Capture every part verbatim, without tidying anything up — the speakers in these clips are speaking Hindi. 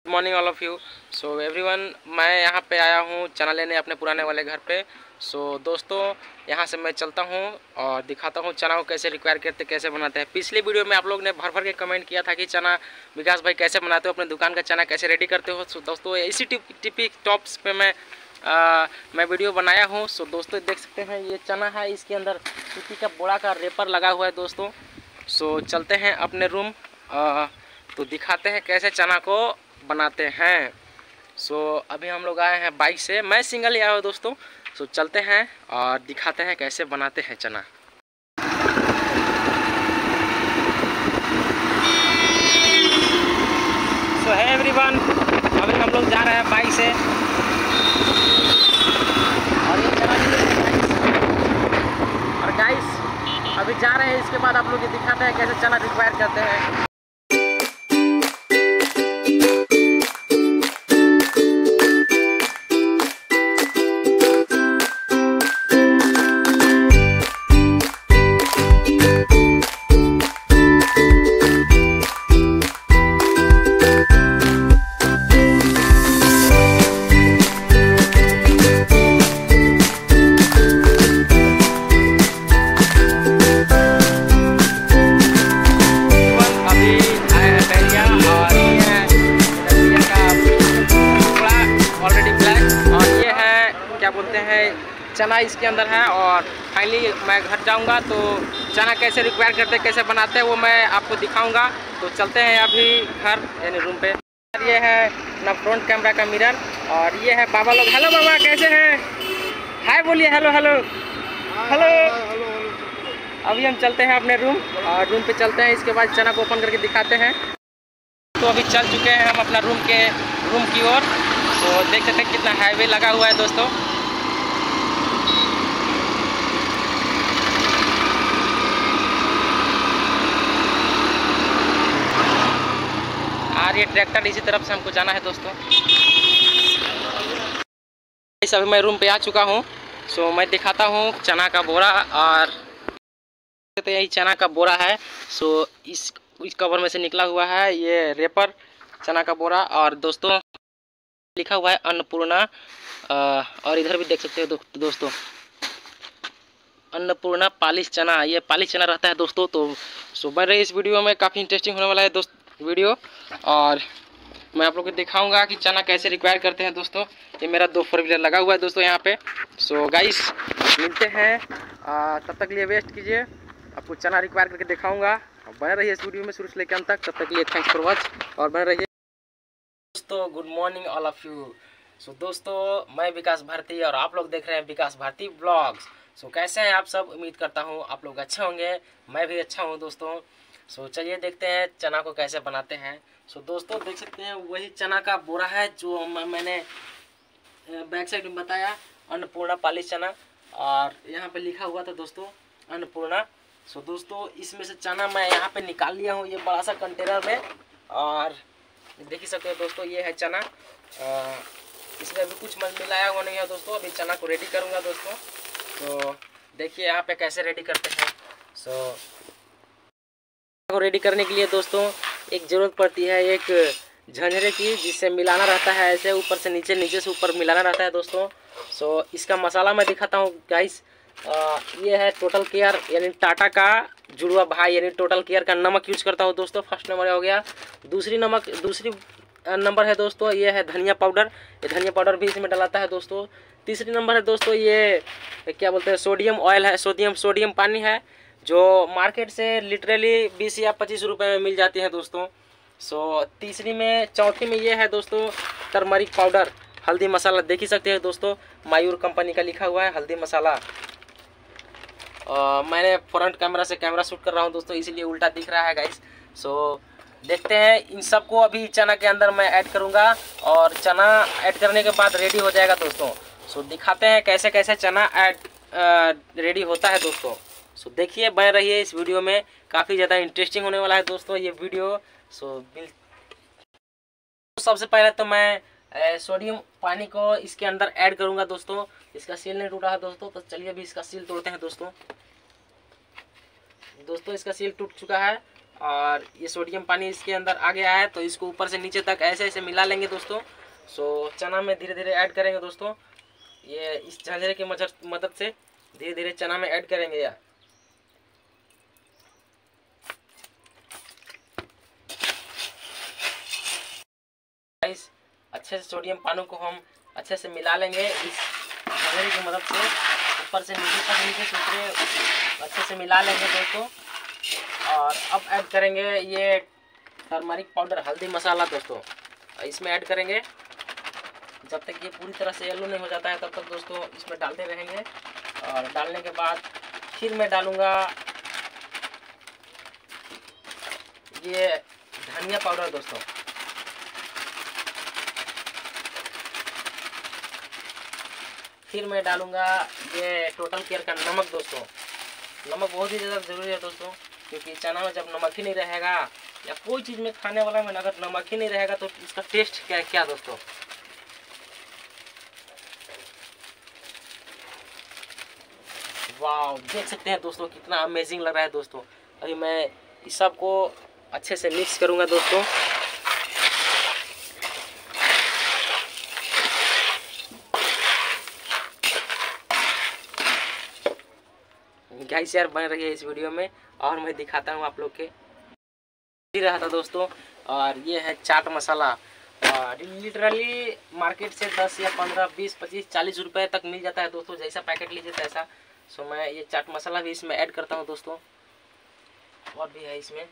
Good morning all of you. So everyone, मैं यहाँ पे आया हूँ चना लेने अपने पुराने वाले घर पे। सो so, दोस्तों, यहाँ से मैं चलता हूँ और दिखाता हूँ चना को कैसे रिक्वायर करते, कैसे बनाते हैं। पिछली वीडियो में आप लोग ने भर भर के कमेंट किया था कि चना विकास भाई कैसे बनाते हो, अपने दुकान का चना कैसे रेडी करते हो। सो so, दोस्तों, इसी टिपिक टॉप्स पे मैं आ, मैं वीडियो बनाया हूँ। सो so, दोस्तों देख सकते हैं ये चना है, इसके अंदर सूती का बोरा का रेपर लगा हुआ है दोस्तों। सो so, चलते हैं अपने रूम, आ, तो दिखाते हैं कैसे चना को बनाते हैं। सो so, अभी हम लोग आए हैं बाइक से, मैं सिंगल ही आया हूँ दोस्तों। सो so, चलते हैं और दिखाते हैं कैसे बनाते हैं चना। सो है एवरीवन, अभी हम लोग जा रहे हैं बाइक से और ये चना और गाइस अभी जा रहे हैं। इसके बाद आप लोग ये दिखाते हैं कैसे चना रिक्वायर करते हैं। क्या बोलते हैं चना इसके अंदर है। और फाइनली मैं घर जाऊंगा तो चना कैसे रिक्वायर करते, कैसे बनाते हैं वो मैं आपको दिखाऊंगा। तो चलते हैं अभी घर यानी रूम पे। ये है ना फ्रंट कैमरा का मिरर और ये है बाबा लोग। हेलो बाबा, कैसे हैं? हाय बोलिए, हेलो हेलो हेलो। अभी हम चलते हैं अपने रूम और रूम पे चलते हैं, इसके बाद चना को ओपन करके दिखाते हैं। तो अभी चल चुके हैं हम अपना रूम के रूम की ओर। तो देख सकते हैं कितना हाईवे लगा हुआ है दोस्तों। और ये ट्रैक्टर इसी तरफ से हमको जाना है दोस्तों। इस अभी मैं रूम पे आ चुका हूँ। सो मैं दिखाता हूँ चना का बोरा। और तो यही चना का बोरा है। सो इस इस कवर में से निकला हुआ है ये रेपर चना का बोरा। और दोस्तों लिखा हुआ है अन्नपूर्णा। और इधर भी देख सकते हो दो, दोस्तों अन्नपूर्णा पालिश चना। ये पालिश चना रहता है दोस्तों। तो सो बन रही इस वीडियो में काफ़ी इंटरेस्टिंग होने वाला है दोस्त वीडियो। और मैं आप लोग को दिखाऊंगा कि चना कैसे रिक्वायर करते हैं दोस्तों। ये मेरा दो फोर व्हीलर लगा हुआ है दोस्तों यहाँ पे। सो गाइस मिलते हैं, तब तक लिए वेस्ट कीजिए, आपको चना रिक्वायर करके दिखाऊंगा। बने रहिए इस वीडियो में शुरू से लेकर अंत तक। तब तक लिए थैंक्स फॉर वॉच और बने रहिए दोस्तों। Good morning all of you. So दोस्तों, मैं विकास भारती और आप लोग देख रहे हैं विकास भारती ब्लॉग्स। सो कैसे हैं आप सब? उम्मीद करता हूँ आप लोग अच्छे होंगे, मैं भी अच्छा हूँ दोस्तों। सो चलिए देखते हैं चना को कैसे बनाते हैं। सो दोस्तों देख सकते हैं वही चना का बोरा है जो मैंने बैक साइड में बताया, अन्नपूर्णा पालिश चना। और यहाँ पे लिखा हुआ था दोस्तों अन्नपूर्णा। सो दोस्तों इसमें से चना मैं यहाँ पे निकाल लिया हूँ ये बड़ा सा कंटेनर में। और देख ही सकते हो दोस्तों ये है चना। आ, इसमें अभी कुछ मिलाया हुआ नहीं है दोस्तों। अभी चना को रेडी करूँगा दोस्तों। तो देखिए यहाँ पे कैसे रेडी करते हैं। सो को रेडी करने के लिए दोस्तों एक ज़रूरत पड़ती है एक झंझरे की, जिससे मिलाना रहता है ऐसे ऊपर से नीचे, नीचे से ऊपर मिलाना रहता है दोस्तों। सो इसका मसाला मैं दिखाता हूँ गाइस। ये है टोटल केयर यानी टाटा का जुड़वा भाई यानी टोटल केयर का नमक यूज करता हूँ दोस्तों। फर्स्ट नंबर हो गया। दूसरी नमक दूसरी नंबर है दोस्तों ये है धनिया पाउडर। ये धनिया पाउडर भी इसमें डलाता है दोस्तों। तीसरी नंबर है दोस्तों ये क्या बोलते हैं सोडियम ऑयल है, सोडियम सोडियम पानी है, जो मार्केट से लिटरली बीस या पच्चीस रुपए में मिल जाती है दोस्तों। सो तीसरी में चौथी में ये है दोस्तों टर्मरिक पाउडर, हल्दी मसाला। देख ही सकते हैं दोस्तों मायूर कंपनी का लिखा हुआ है हल्दी मसाला। Uh, मैंने फ्रंट कैमरा से कैमरा शूट कर रहा हूँ दोस्तों, इसीलिए उल्टा दिख रहा है गाइस। सो so, देखते हैं इन सबको अभी चना के अंदर मैं ऐड करूँगा और चना ऐड करने के बाद रेडी हो जाएगा दोस्तों। सो so, दिखाते हैं कैसे कैसे चना ऐड रेडी होता है दोस्तों। सो so, देखिए बने रहिए इस वीडियो में, काफ़ी ज़्यादा इंटरेस्टिंग होने वाला है दोस्तों ये वीडियो। सो so, सबसे पहले तो मैं सोडियम पानी को इसके अंदर ऐड करूंगा दोस्तों। इसका सील नहीं टूटा है दोस्तों, तो चलिए अभी इसका सील तोड़ते हैं दोस्तों। दोस्तों इसका सील टूट चुका है और ये सोडियम पानी इसके अंदर आ गया है, तो इसको ऊपर से नीचे तक ऐसे ऐसे मिला लेंगे दोस्तों। सो चना में धीरे धीरे ऐड करेंगे दोस्तों, ये इस झांझरे की मदद से धीरे धीरे चना में ऐड करेंगे यार। अच्छे से सोडियम पानी को हम अच्छे से मिला लेंगे इस झांझरे की मदद से, ऊपर से नीचे तक नीचे से ऊपर अच्छे से मिला लेंगे दोस्तों। और अब ऐड करेंगे ये टर्मरिक पाउडर, हल्दी मसाला दोस्तों, इसमें ऐड करेंगे। जब तक ये पूरी तरह से येलो नहीं हो जाता है तब तक दोस्तों इसमें डालते रहेंगे। और डालने के बाद फिर मैं डालूँगा ये धनिया पाउडर दोस्तों। फिर मैं डालूँगा ये टोटल केयर का नमक दोस्तों। नमक बहुत ही ज़्यादा ज़रूरी है दोस्तों, क्योंकि चना में जब नमक ही नहीं रहेगा या कोई चीज़ में खाने वाला में अगर नमक ही नहीं रहेगा तो इसका टेस्ट क्या है क्या दोस्तों। वाह, देख सकते हैं दोस्तों कितना अमेजिंग लग रहा है दोस्तों। अभी मैं इस सब को अच्छे से मिक्स करूँगा दोस्तों। गाइस यार बन रही है इस वीडियो में, और मैं दिखाता हूँ आप लोग के रहा था दोस्तों। और ये है चाट मसाला, और लिटरली मार्केट से दस या पंद्रह बीस पच्चीस चालीस रुपए तक मिल जाता है दोस्तों, जैसा पैकेट लीजिए तैसा। सो मैं ये चाट मसाला भी इसमें ऐड करता हूँ दोस्तों, और भी है इसमें।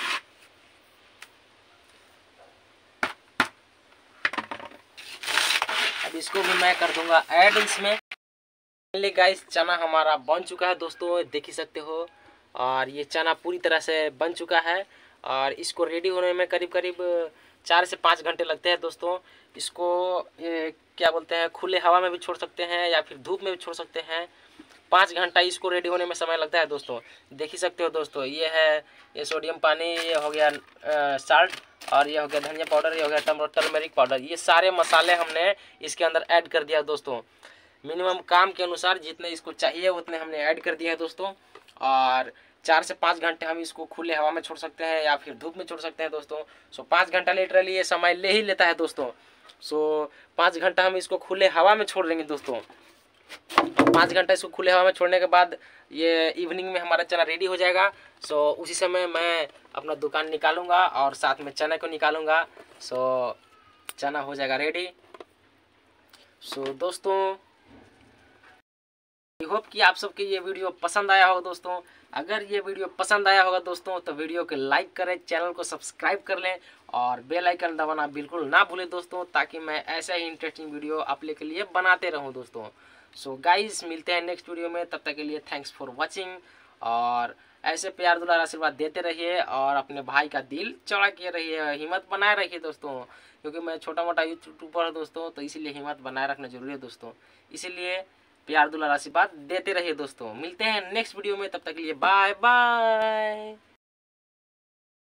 अब इसको भी मैं कर दूंगा ऐड इसमें। गाइस चना हमारा बन चुका है दोस्तों, देख ही सकते हो। और ये चना पूरी तरह से बन चुका है, और इसको रेडी होने में करीब करीब चार से पाँच घंटे लगते हैं दोस्तों। इसको ये क्या बोलते हैं, खुले हवा में भी छोड़ सकते हैं या फिर धूप में भी छोड़ सकते हैं। पाँच घंटा इसको रेडी होने में समय लगता है दोस्तों, देख ही सकते हो दोस्तों। ये है ये सोडियम पानी, ये हो गया साल्ट, और ये हो गया धनिया पाउडर, ये हो गया टर्मरिक पाउडर। ये सारे मसाले हमने इसके अंदर ऐड कर दिया दोस्तों। मिनिमम काम के अनुसार जितने इसको चाहिए उतने हमने ऐड कर दिया है दोस्तों। और चार से पाँच घंटे हम इसको खुले हवा में छोड़ सकते हैं या फिर धूप में छोड़ सकते हैं दोस्तों। सो पाँच घंटा लिटरली ये समय ले ही लेता है दोस्तों। सो पाँच घंटा हम इसको खुले हवा में छोड़ देंगे दोस्तों। पाँच घंटा इसको खुले हवा में छोड़ने के बाद ये इवनिंग में हमारा चना रेडी हो जाएगा। सो उसी समय मैं अपना दुकान निकालूंगा और साथ में चना को निकालूंगा। सो चना हो जाएगा रेडी। सो दोस्तों आई होप कि आप सबके ये वीडियो पसंद आया होगा दोस्तों। अगर ये वीडियो पसंद आया होगा दोस्तों तो वीडियो को लाइक करें, चैनल को सब्सक्राइब कर लें और बेल आइकन दबाना बिल्कुल ना भूलें दोस्तों, ताकि मैं ऐसा ही इंटरेस्टिंग वीडियो आप लोग के लिए बनाते रहूं दोस्तों। सो गाइस मिलते हैं नेक्स्ट वीडियो में, तब तक के लिए थैंक्स फॉर वॉचिंग। और ऐसे प्यार दुलार आशीर्वाद देते रहिए और अपने भाई का दिल चौड़ा किए रहिए, हिम्मत बनाए रखिए दोस्तों, क्योंकि मैं छोटा मोटा यूट्यूबर हूँ दोस्तों, तो इसीलिए हिम्मत बनाए रखना जरूरी है दोस्तों। इसीलिए प्यार दुलार आशीर्वाद देते रहिए दोस्तों। मिलते हैं नेक्स्ट वीडियो में, तब तक के लिए बाय बाय।